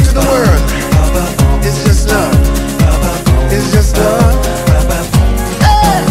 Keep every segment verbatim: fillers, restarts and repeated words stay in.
to the world. It's just love. It's just love. Hey!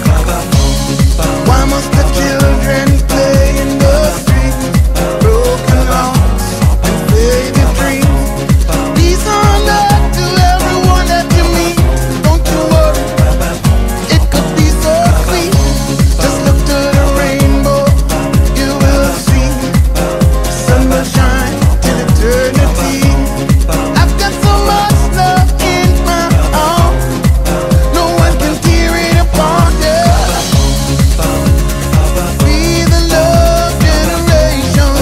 Why must the children play in the streets? Broken hearts and faded dreams. These are not to everyone that you meet. Don't you worry, it could be so sweet. Just look to the rainbow, you will see. Sun will shine till eternity. I've got so much love in my arms, no one can tear it apart, yeah. Be the love generation.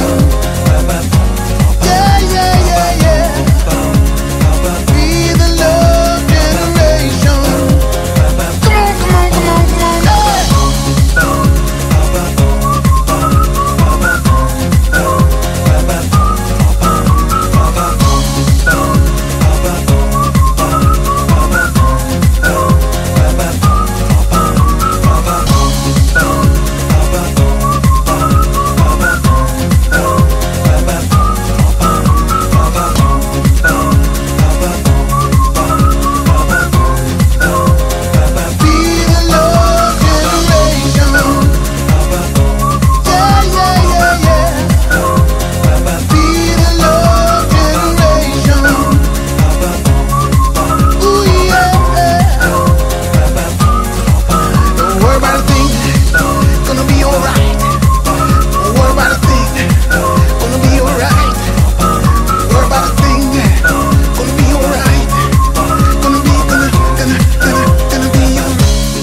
Yeah, yeah, yeah, yeah. Be the love generation. Come on, come on, come on, come on, yeah. Be the love generation. Yeah, yeah, yeah, yeah. Be the love generation. Ooh, yeah. Don't worry about a thing, gonna be alright. Don't worry about a thing, gonna be alright. Don't worry about a thing, gonna be alright. Gonna be, gonna, gonna, gonna, gonna be alright.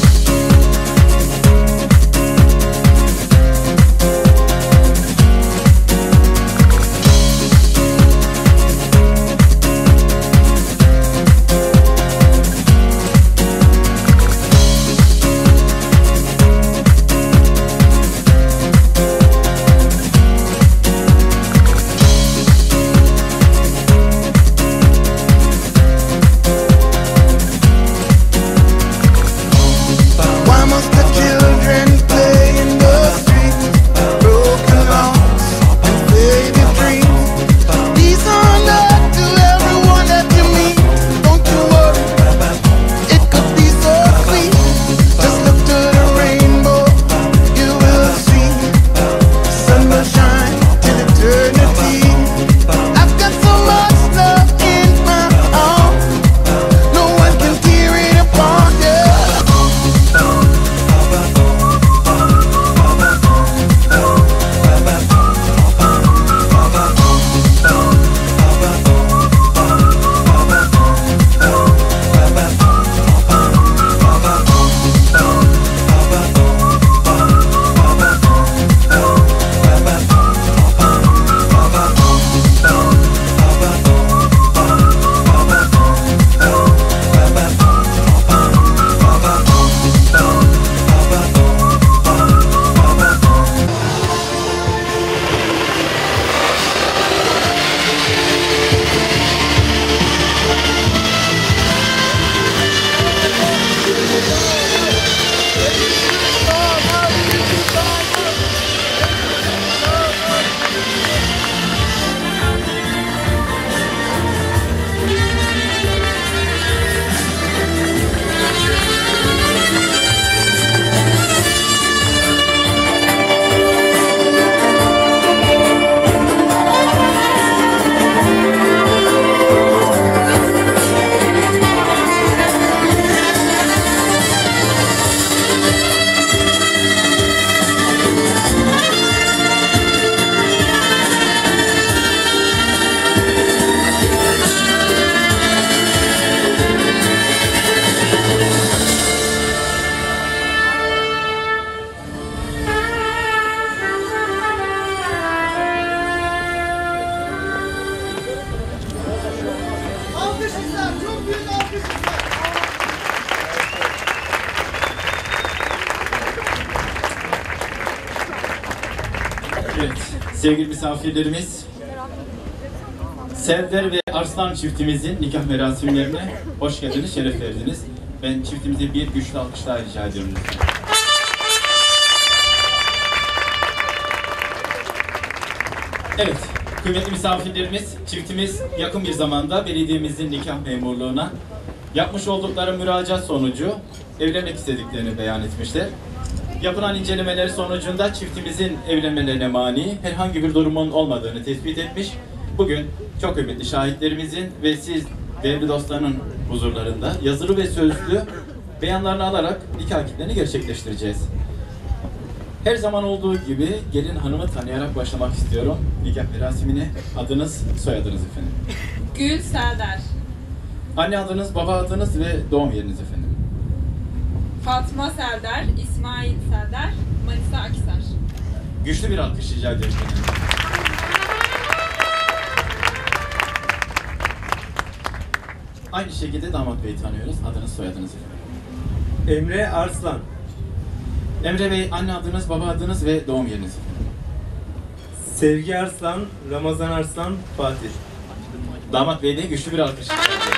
Why must the children play in the streets? Broken hearts and faded dreams. These are not to everyone that you meet. Don't you worry, it could be so sweet. Just look to the rainbow, you will see. Sun will shine till eternity. I've got so much love in my arms, no one can tear it apart, yeah. Alkışlar, çok büyük alkışlar. Evet, sevgili misafirlerimiz, Serdar ve Arslan çiftimizin nikah merasimlerine hoş geldiniz, şeref verdiniz. Ben çiftimize bir güçlü alkışlar rica ediyorum lütfen. Evet, kıymetli misafirlerimiz, çiftimiz yakın bir zamanda belediyemizin nikah memurluğuna yapmış oldukları müracaat sonucu evlenmek istediklerini beyan etmişler. Yapılan incelemeler sonucunda çiftimizin evlenmelerine mani herhangi bir durumun olmadığını tespit etmiş. Bugün çok kıymetli şahitlerimizin ve siz değerli dostların huzurlarında yazılı ve sözlü beyanlarını alarak nikah akitlerini gerçekleştireceğiz. Her zaman olduğu gibi gelin hanımı tanıyarak başlamak istiyorum. Nikah merasimine adınız, soyadınız efendim. Gül Serdar. Anne adınız, baba adınız ve doğum yeriniz efendim. Fatma Serdar, İsmail Serdar, Manisa Akhisar. Güçlü bir alkış rica ediyorum efendim. Aynı şekilde damat beyi tanıyoruz. Adınız, soyadınız efendim. Emre Arslan. Emre Bey, anne adınız, baba adınız ve doğum yeriniz efendim. Sevgi Arslan, Ramazan Arslan, Fatih. Damat Bey de güçlü bir alkış rica ediyorum.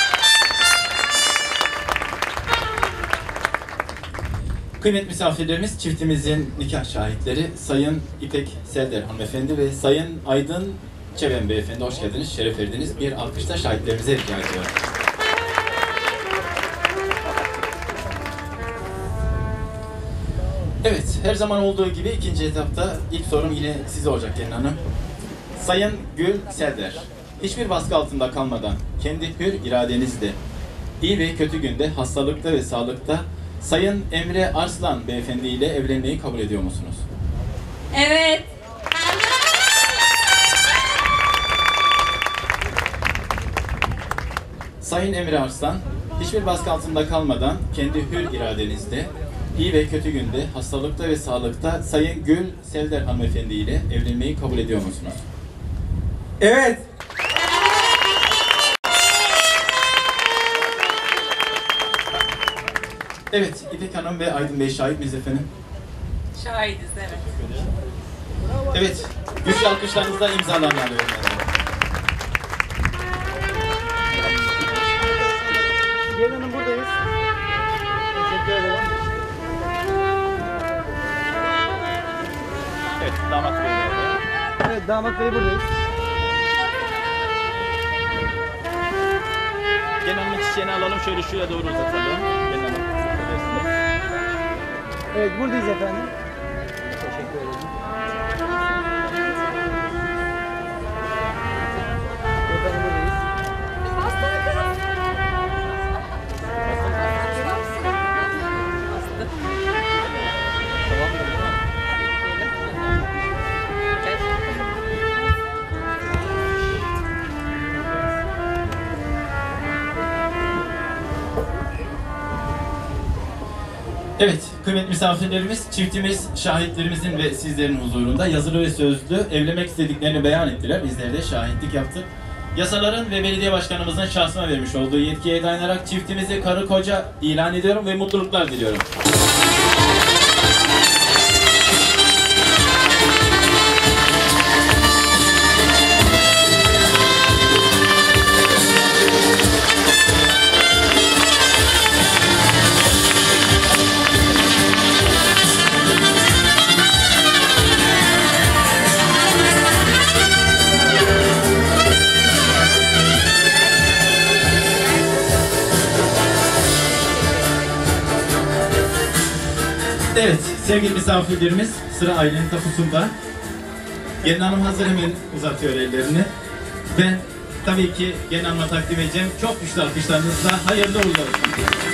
Kıymetli misafirlerimiz, çiftimizin nikah şahitleri Sayın İpek Selder hanımefendi ve Sayın Aydın Çeven beyefendi, hoş geldiniz, şeref verdiniz. Bir alkışla şahitlerimize rica ediyorum. Evet, her zaman olduğu gibi ikinci etapta ilk sorum yine size olacak gelin hanım. Sayın Gül Selder, hiçbir baskı altında kalmadan kendi hür iradenizle iyi ve kötü günde, hastalıkta ve sağlıkta Sayın Emre Arslan beyefendi ile evlenmeyi kabul ediyor musunuz? Evet. Sayın Emre Arslan, hiçbir baskı altında kalmadan kendi hür iradenizle iyi ve kötü günde, hastalıkta ve sağlıkta Sayın Gül Selder hanımefendi ile evlenmeyi kabul ediyor musunuz? Evet. Evet, İpek Hanım ve Aydın Bey şahit miyiz efendim? Şahidiz, evet. Evet, güçlü alkışlarınızla imzalarını alıyorum. Gelin hanım buradayız. Teşekkür ederim. Evet, damat bey de orada. Evet, damat bey buradayız. Gelin hanımın çiçeğini alalım, şöyle şuraya doğru uzatalım. Gelin hanım, affedersiniz. Evet, buradayız efendim. Teşekkür ederim. Efendim buradayız. Evet, kıymetli misafirlerimiz, çiftimiz, şahitlerimizin ve sizlerin huzurunda yazılı ve sözlü evlenmek istediklerini beyan ettiler. Bizler de şahitlik yaptık. Yasaların ve belediye başkanımızın şahsıma vermiş olduğu yetkiye dayanarak çiftimizi karı koca ilan ediyorum ve mutluluklar diliyorum. Evet, sevgili misafirlerimiz, sıra ailenin tapusunda. Gelin hanım hazır, hemen uzatıyor ellerini. Ben tabii ki gelin hanıma takdim edeceğim. Çok güçlü alkışlarınızla hayırlı uğurlu olsun.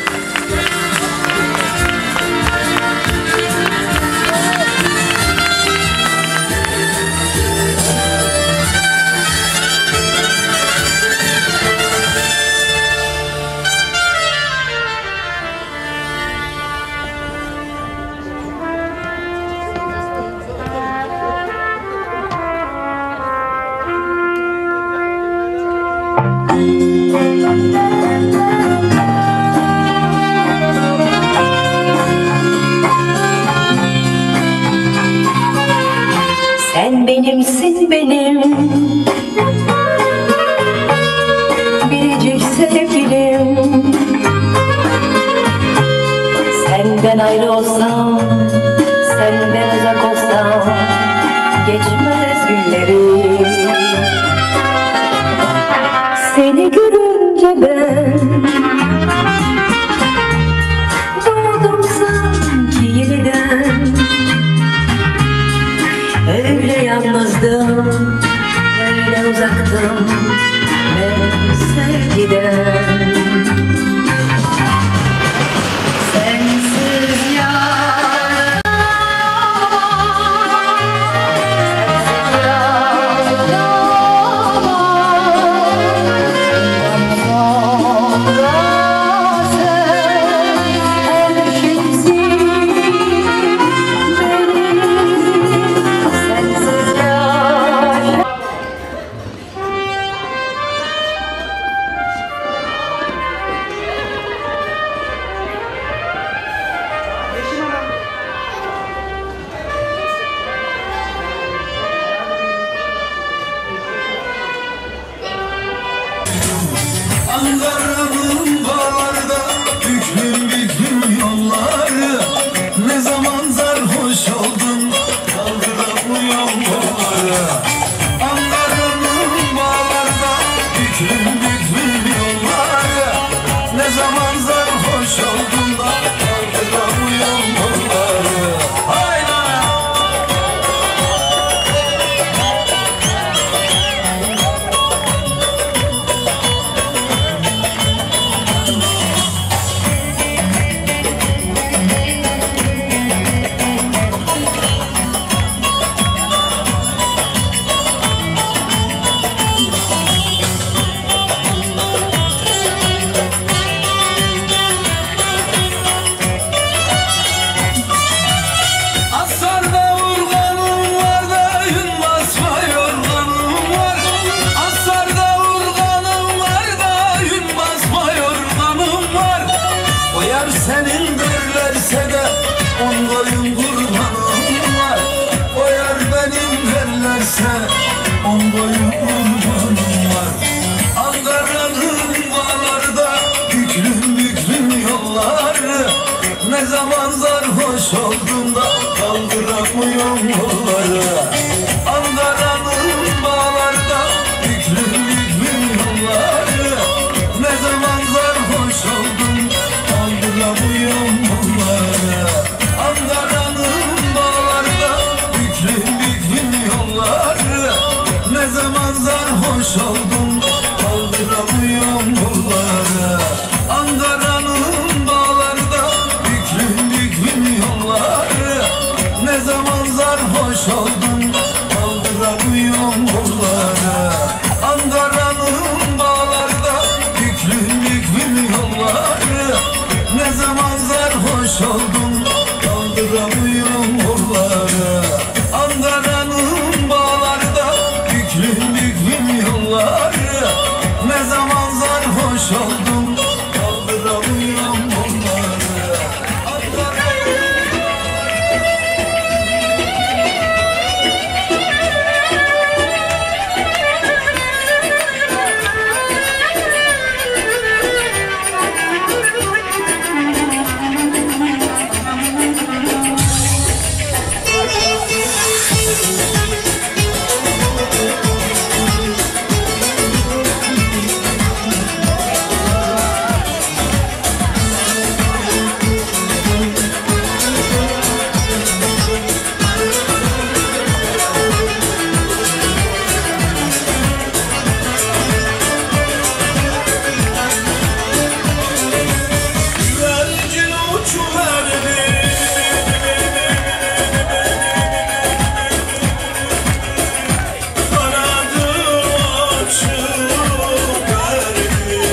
Sen benimsin benim biricik sevgilim. Senden ayrı olsam, senden uzak olsam geçmez günlerim. seni görünce ben doğdum sanki yeniden. Öyle yalnızdım, öyle uzaktım ben sevgiden. Sensiz yar, sensiz yar, sen her şeysin benim. Sensiz yar. Ankara'nın bağlarda büklüm büklüm yolları, ne zaman sarhoş oldun kaldıran bu yolları. Ankara'nın bağlarda büklüm büklüm yolları, ne zaman sarhoş oldun da kaldıran bu yolları. Haydi! Asarda urganım var da yün basma yorganım var. Asarda urganım var da yün basma yorganım var. O yer senin derlerse de on koyun kurbanım var. O yer benim derlerse on koyun kurbanım var. Ankara'nın bağlarda büklüm büklüm yolları, ne zaman sarhoş oldun da kaldıramıyorum yolları. Ankara'nın bağlarda büklüm büklüm yolları, ne zaman sarhoş oldun kaldıramıyorum yolları. Ankara'nın bağlarda büklüm büklüm yolları, ne zaman sarhoş oldun kaldıramıyorum yolları. Ankara'nın bağlarda büklüm büklüm yolları, ne zaman sarhoş oldun kaldıramıyorum yolları. Ankara'nın bağlarda büklüm büklüm yolları, ne zaman sarhoş oldun kaldıramıyorum yolları. Ankara'nın bağlarda büklüm büklüm yolları, ne zaman sarhoş oldun kaldıramıyorum yolları. Güvercin uçuverdi, kanadı açıverdi.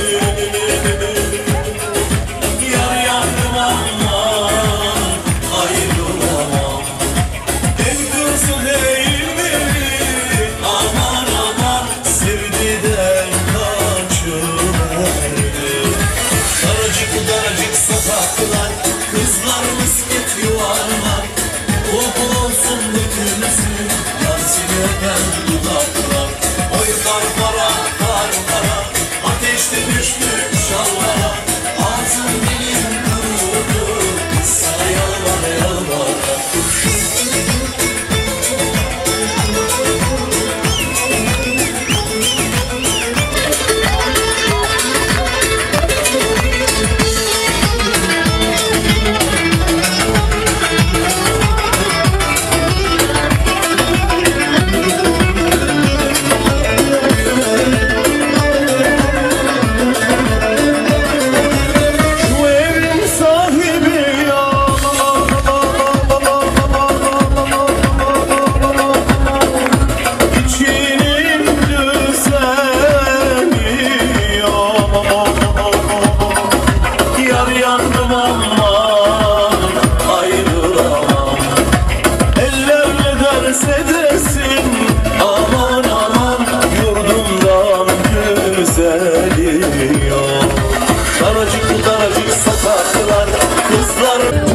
Yar yardım aman, ayrılamam. El kızı değil mi? Aman aman, sevdiden kaçıverdi. Daracık daracık sokaklar, kızlar misket yuvarlar. Okul olsun dökülsün, yansın öpen dudaklar. Oy kar kara, kar kara, ateşte düştü şalvara. Ağzım dilim kurudu, sana yalvara yalvara. daracık daracık sokaklar, kızlar.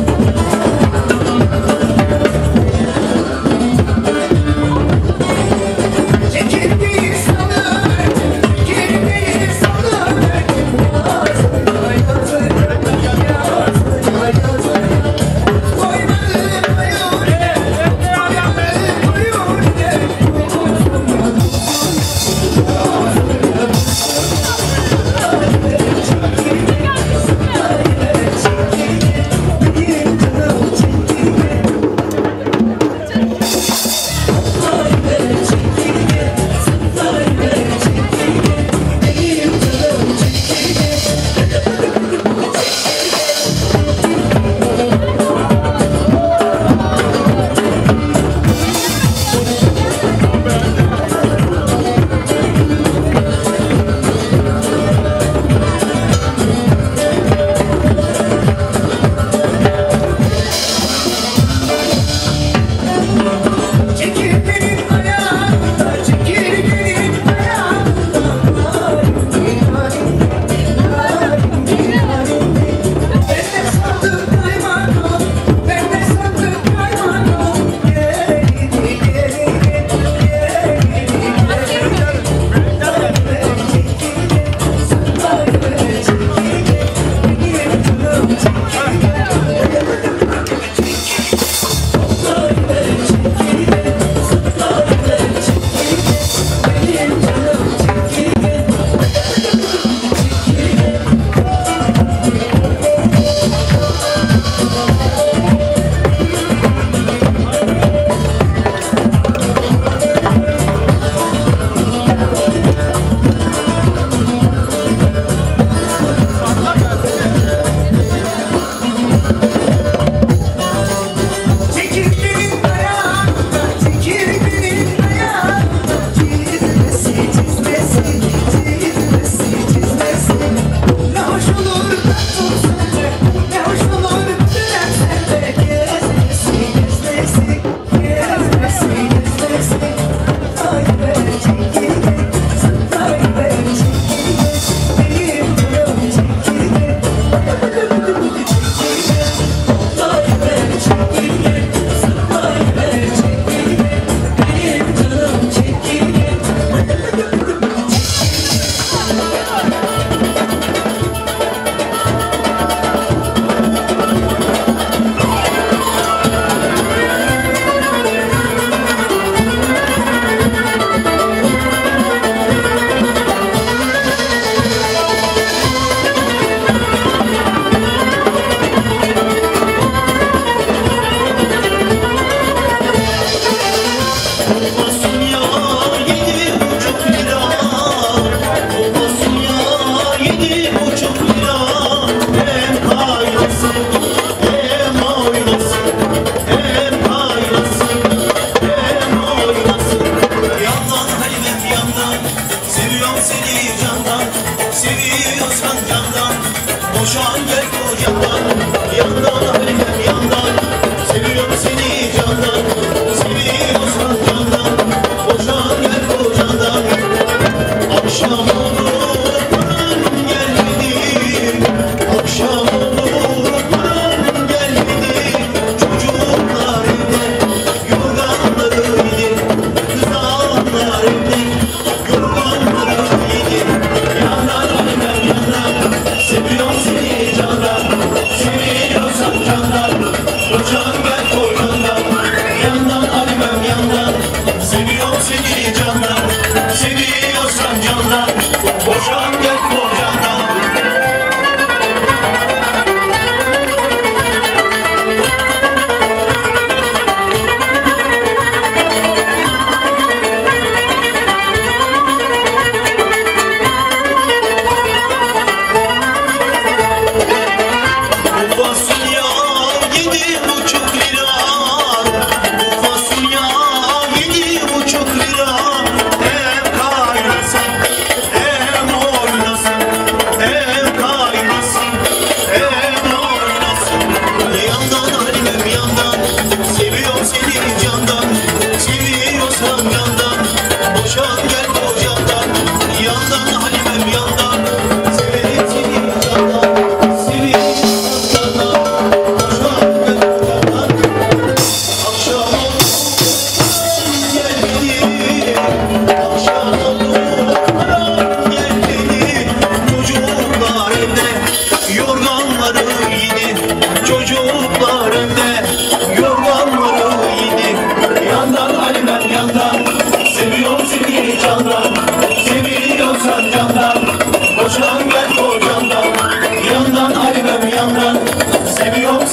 Seviyorum seni candan,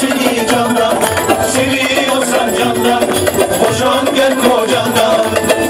seni candan, seviyorsan candan, boşan gel kocandan.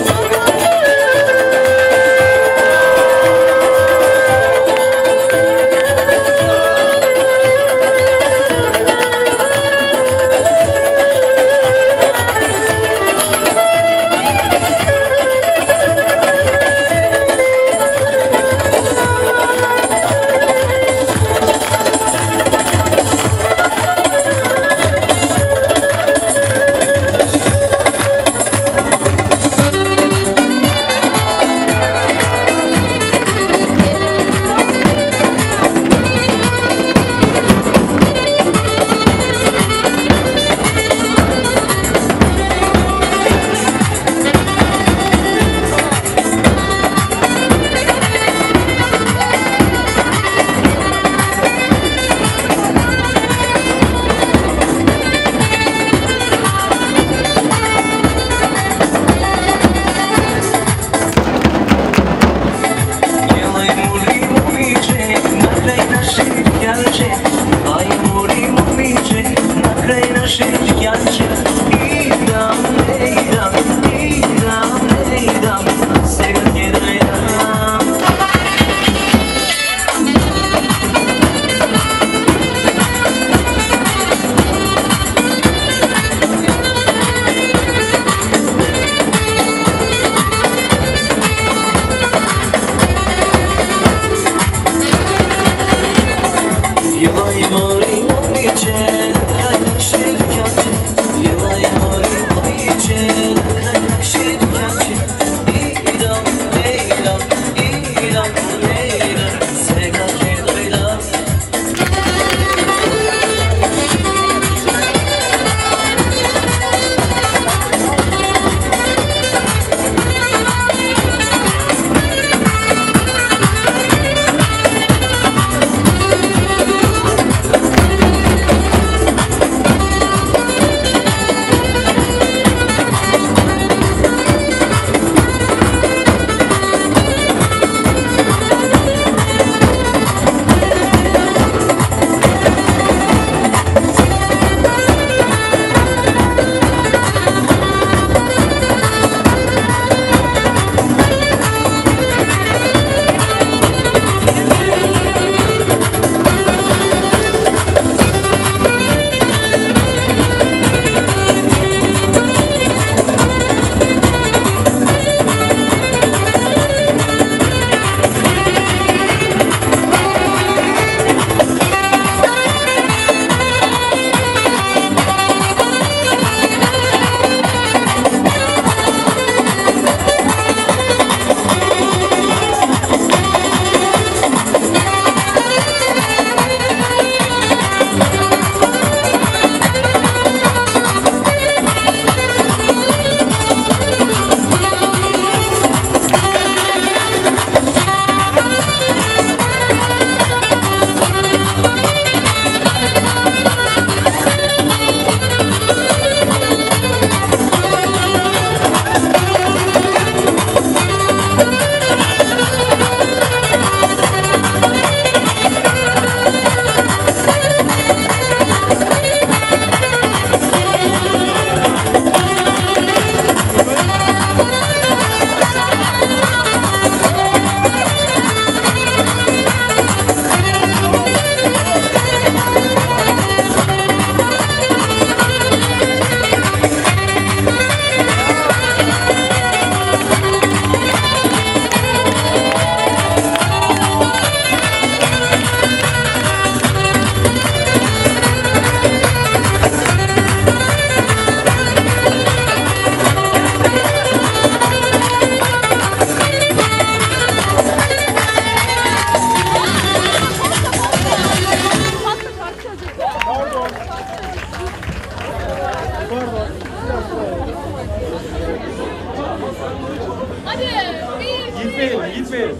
Gitmeyelim, gitmeyelim.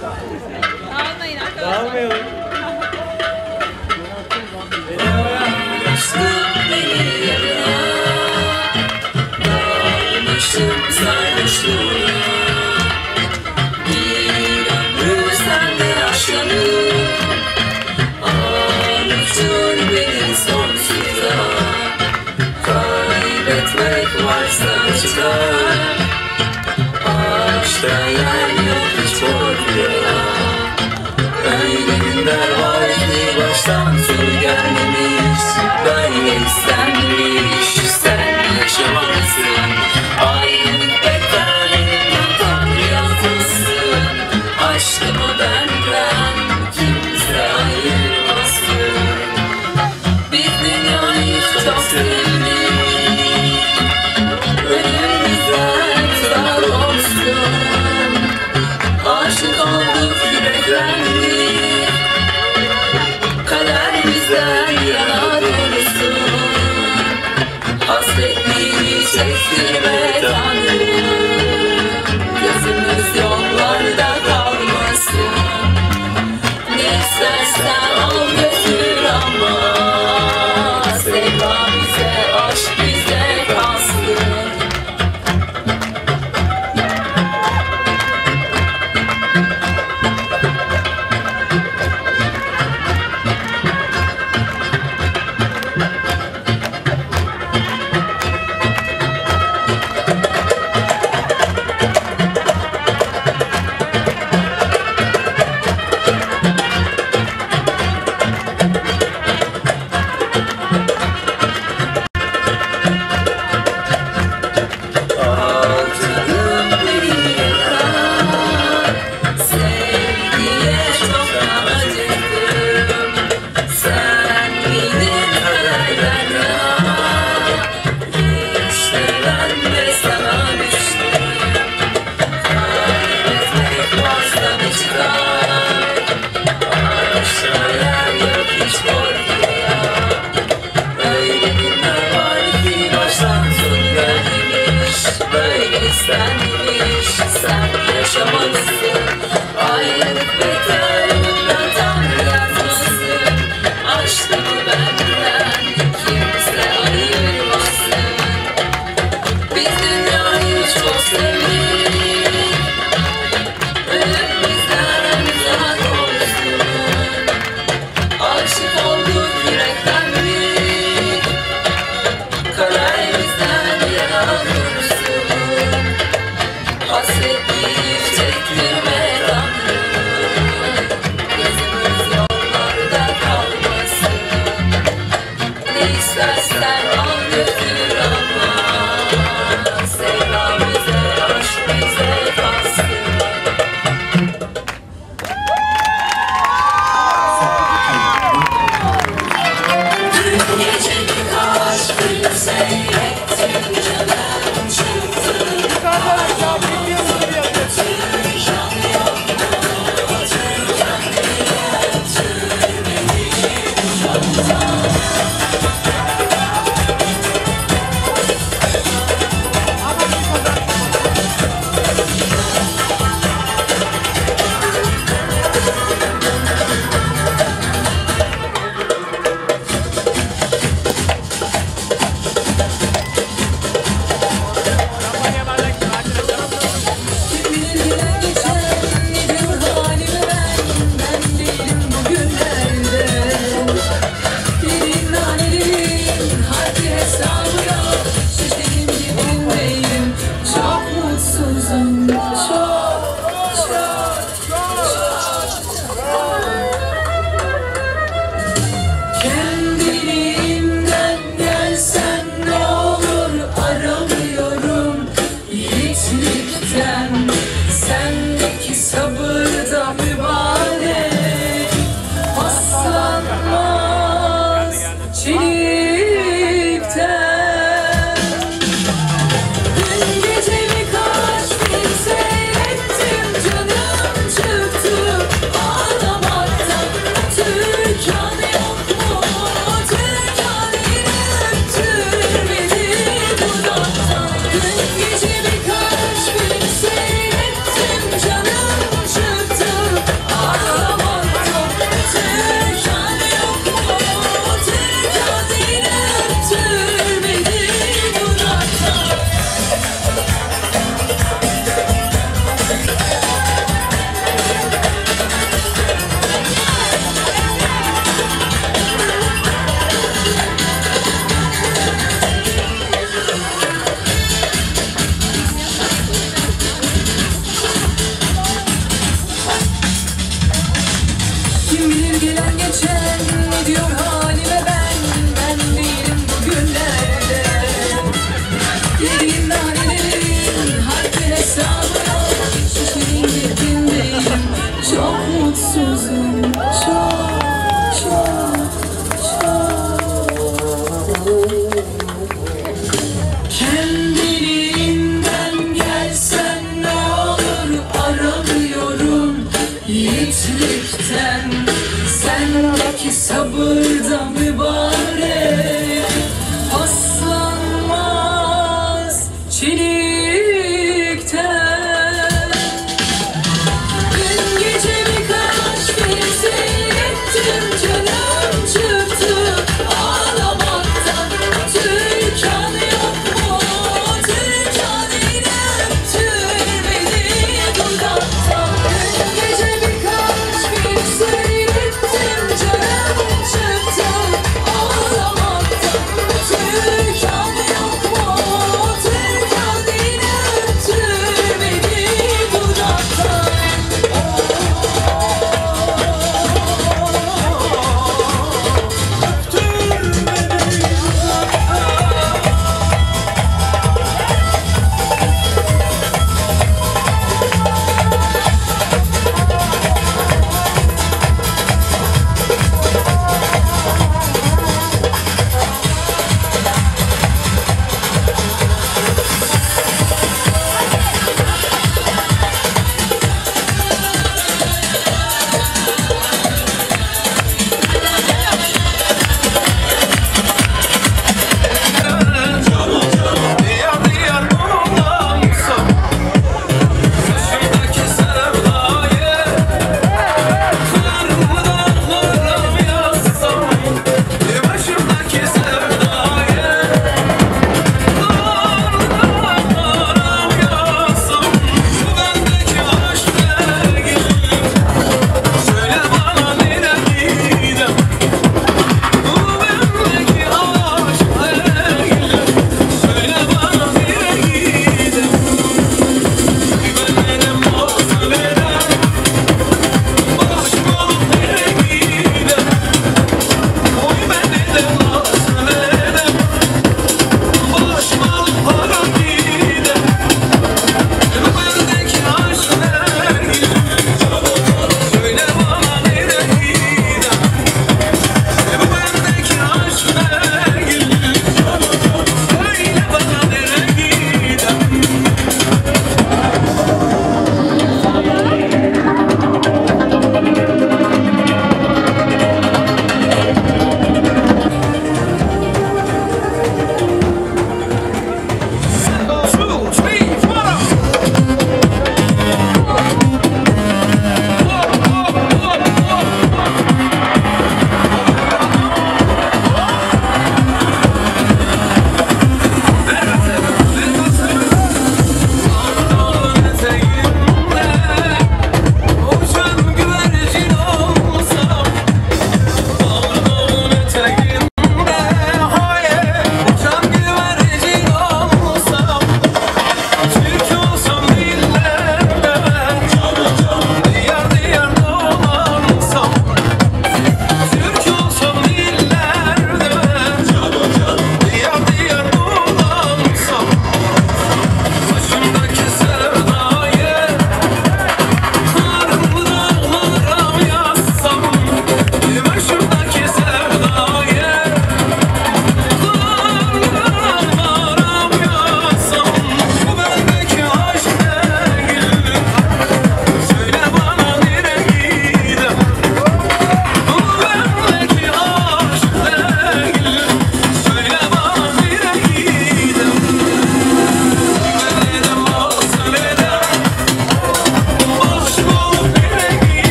Dağılmayın arkadaşlar. Dağılmayalım. Anlattın beni sonsuz Aşkta yer yok hiç korkuya. Öyle günler var ki baştan sonu gelmemiş. Böyle istenmiş, sen yaşamalısın. Ayrılık bekler elimden Tanrı yazmasın. Aşkımı benden kimse ayırmasın. Biz dünyayı çok sevdik. Önümüzden sağ olsun. Aşık olduk, yüreklendik. Kader bizden yana dursun. Hasretliğini çektirme Tanrım. Gözümüz yollarda kalmasın. Ne istersen al götür ama sevda bize, aşk bize kalsın. Altın bir yılan, sevgiye çok acıdım. Sen miydin kaderlerden? İşte ben de sana düştüm. Kaybetmek varsa bir çıkar. Aşkta yer yok hiç korkuya. Öyle günler var ki baştan sonu gelmemiş. Böyle istenmiş, sen yaşamalısın. Ayrılık bekler elimden Tanrı yazmasın. Aşkımı benden kimse ayırmasın. Biz dünyayı çok sevdik. Ölüm bizden uzak olsun. Aşık olduk, yüreklendik. Kader bizden yana dursun. Hasretliği çektirme Tanrım. geçen ne diyor halime ben, ben değilim bugünlerde. Yediğim nanelerin harfi hesabı yok, şişenin gittiğindeyim, çok mutsuzum, çok çok çok. Kendiliğinden gelsen ne olur, aramıyorum yiğitlikten, sendeki sabırda mübarek paslanmaz çelikten. Dün gece birkaç film seyrettim, canım çıktı ağlamaktan. Türkan yok mu? Türkan yine öptürmedi dudaktan. Dün gece birkaç film seyrettim, canım çıktı ağlamaktan.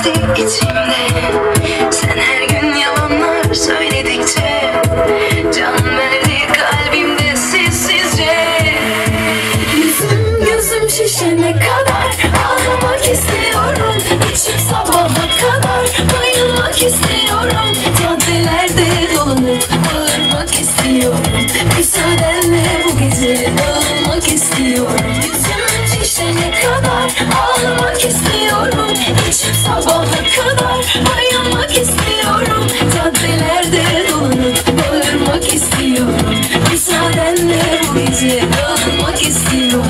eridi içimde. Sen her gün yalanlar söyledikçe can verdi kalbimde sessizce. Yüzüm gözüm şişene kadar ağlamak istiyorum. İçim sabaha kadar bayılmak istiyorum. Caddelerde dolanıp bağırmak istiyorum. Müsaadenle bu gece dağılmak istiyorum. Yüzüm şişene kadar ağlamak istiyorum. İçim sabaha kadar bayılmak istiyorum. Caddelerde dolanıp bağırmak istiyorum. Müsaadenle bu gece dağılmak istiyorum.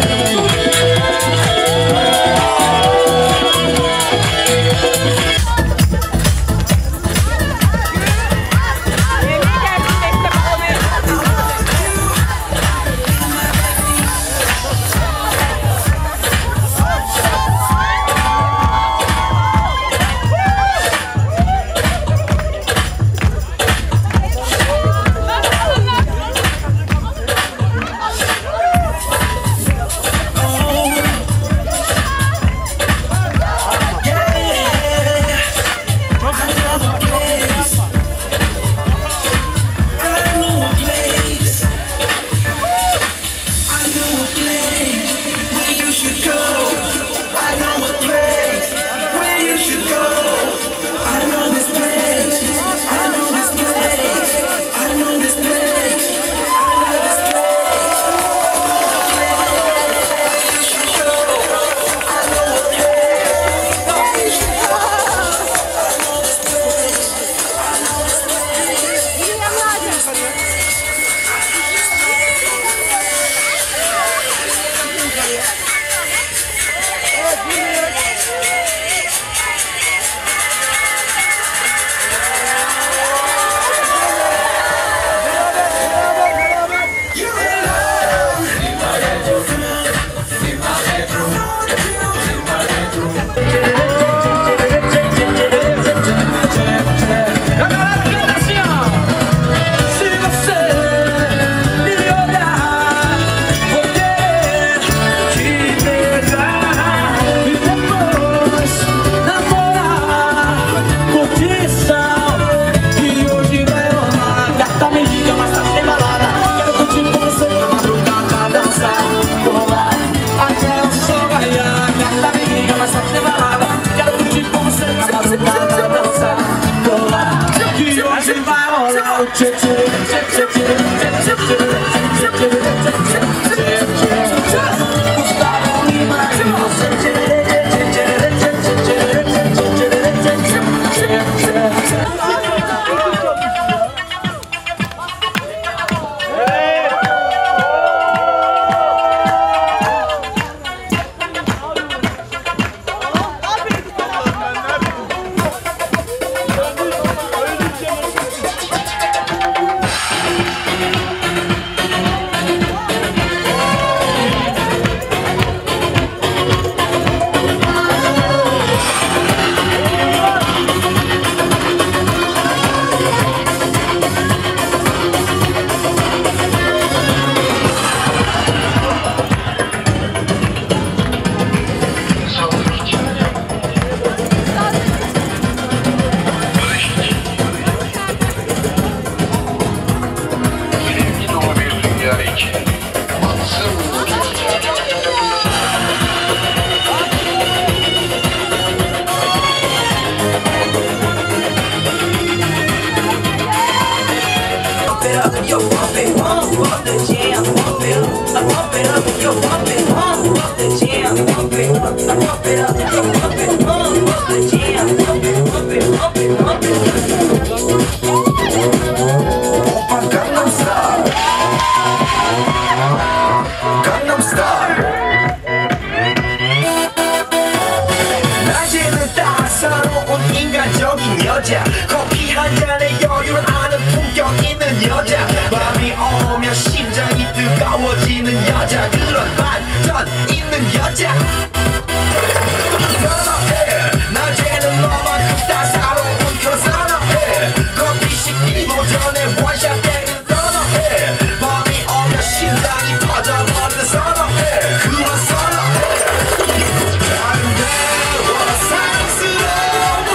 사랑스러운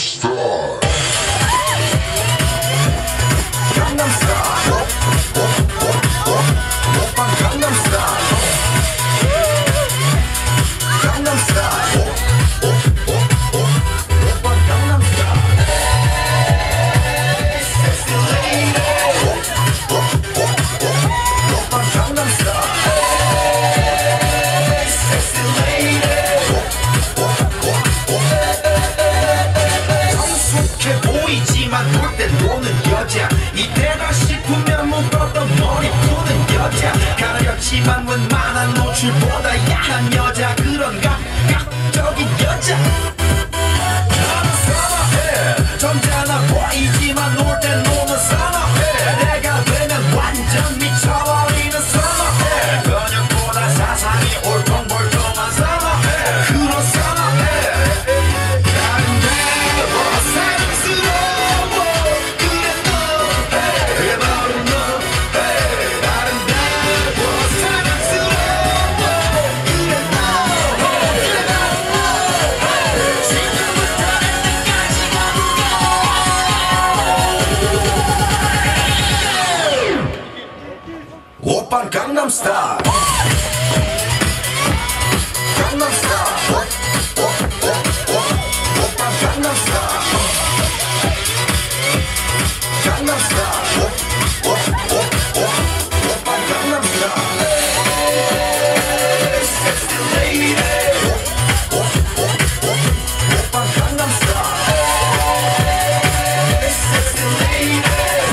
Style. Gangnam Style. Oppan Gangnam Style. Gangnam Style. Oppan Gangnam Style. Sexy lady. Oppan Gangnam Style. Sexy lady. 성숙해 보이지만 놀 때 노는 여자 이때다 싶으면 묶었던 머리 푸는 여자 가렸지만 웬만한 노출보다 야한 여자 그런 감각적인 여자 나는 선호해 점잖아 보이지만 놀 때 노는 선호해 내가 되면 완전 미쳐버리는 선호해 근육보다 사상이 올통볼통한 선호해 그런 선호해 아름다워 사랑스러워 그래 너 그래 바로 너 아름다워 사랑스러워 그래 너 그래 바로 너 지금부터 내까지 가볼까 오빤 강남스타일 강남스타일 오빤 강남스타일 강남스타일 오빤 강남스타일 섹시 레이디 오빤 강남스타일 섹시 레이디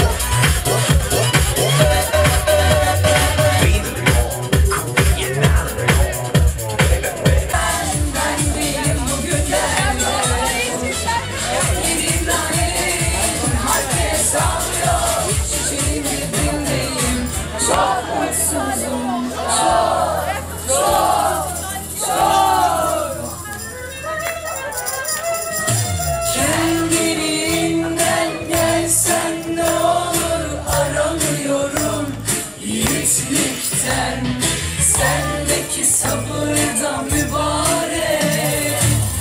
Kendiliğinden gelsen ne olur aramıyorum yiğitlikten sendeki sabırdan mübarek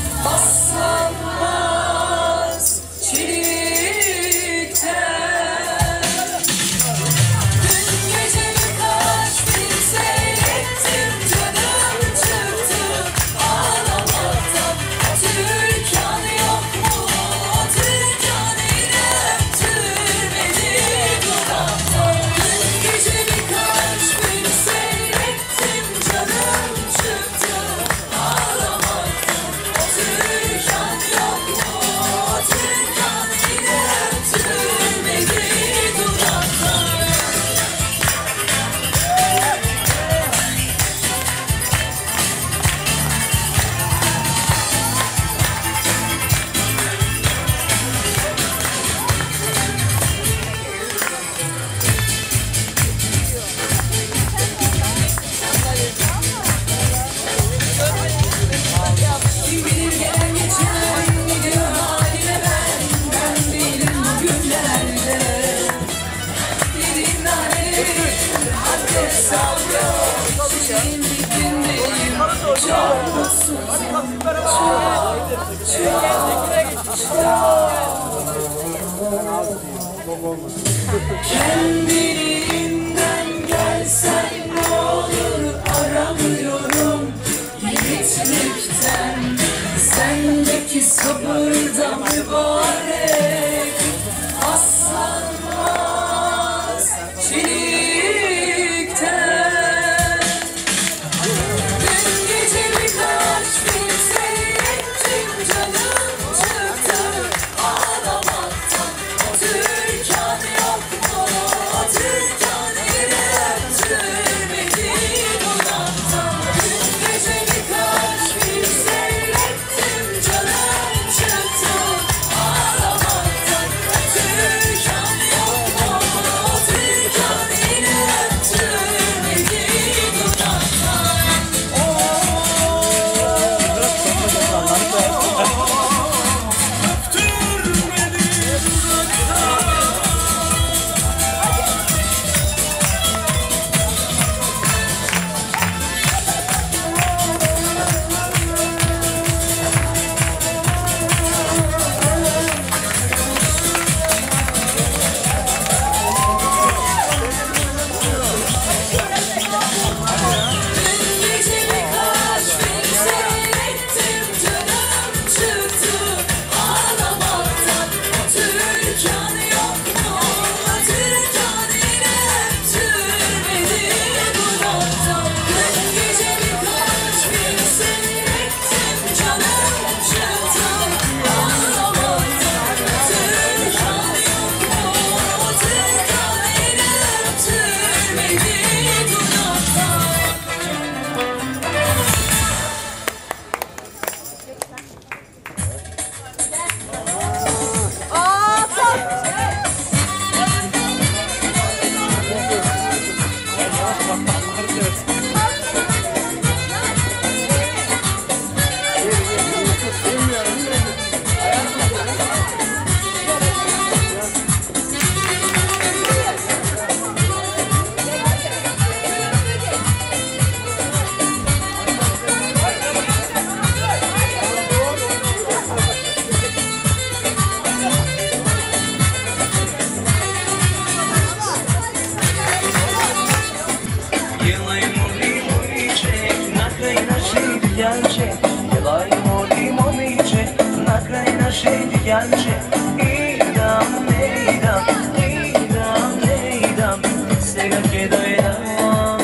aslanmaz çelikten dün gece birkaç film seyrettim canım çıktı ağlamaktan Türkan yok mu Türkan İrem türmedi dudaktan dün gece birkaç film seyrettim canım çıktı ağlamaktan Türkan yok mu Türkan İrem türmedi dudaktan Kim bilir gelen geçen gidiyor haline ben Ben değilim bugünlerde Yediğim naneleri hadde sallıyor Çiçeğim bittimdeyim Çok mutsuzum Kendiliğinden gelsen ne olur aramıyorum yiğitlikten sendeki sabırdan mübarek aslanmaz çelikten dün gece birkaç film seyrettim canım çıktı ağlamaktan Türkan yok mu Türkan şeydi gerçek. İdam, idam, idam, idam, sega che doedam.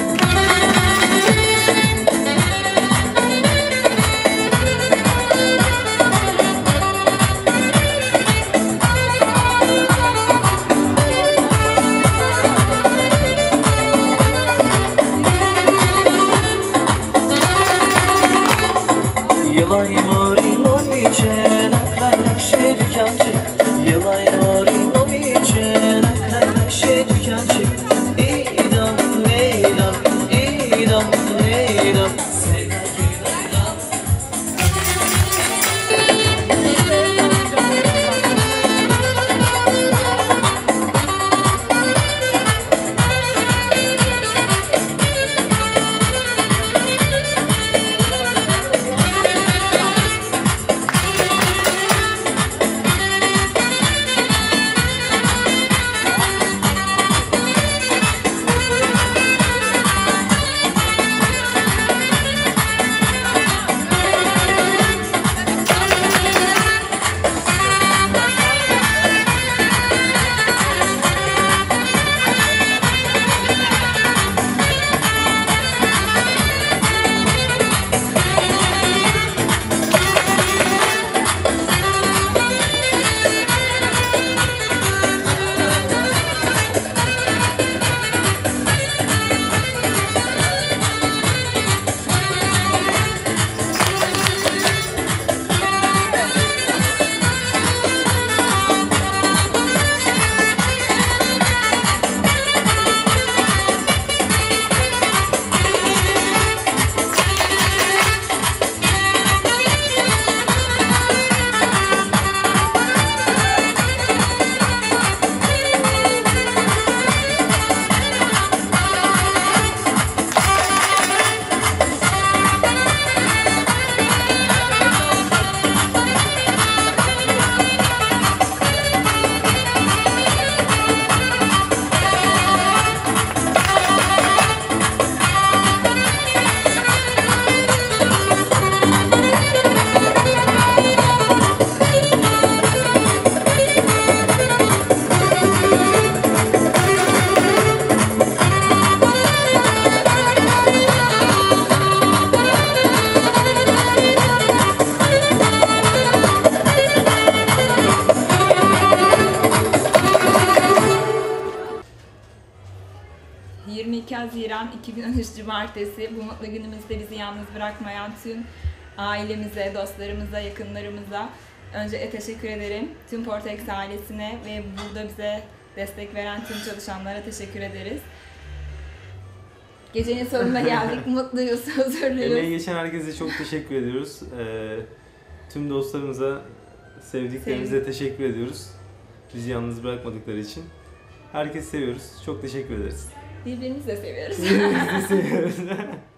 Yılay Morinovice, naklaynak şey dükkancı. Yılay Morinovice, naklaynak şey dükkancı. İdam, idam, idam, idam, sega che doedam. yirmi iki Haziran iki bin on üç Cumartesi, bu mutlu günümüzde bizi yalnız bırakmayan tüm ailemize, dostlarımıza, yakınlarımıza öncelikle teşekkür ederim. Tüm Portex ailesine ve burada bize destek veren tüm çalışanlara teşekkür ederiz. Gecenin sonuna geldik, mutluyuz, huzurluyuz. Emeği geçen herkese çok teşekkür ediyoruz. Ee, tüm dostlarımıza, sevdiklerimize teşekkür ediyoruz. Bizi yalnız bırakmadıkları için. Herkesi seviyoruz. Çok teşekkür ederiz. Birbirimizi de seviyoruz. Birbirimizi de seviyoruz.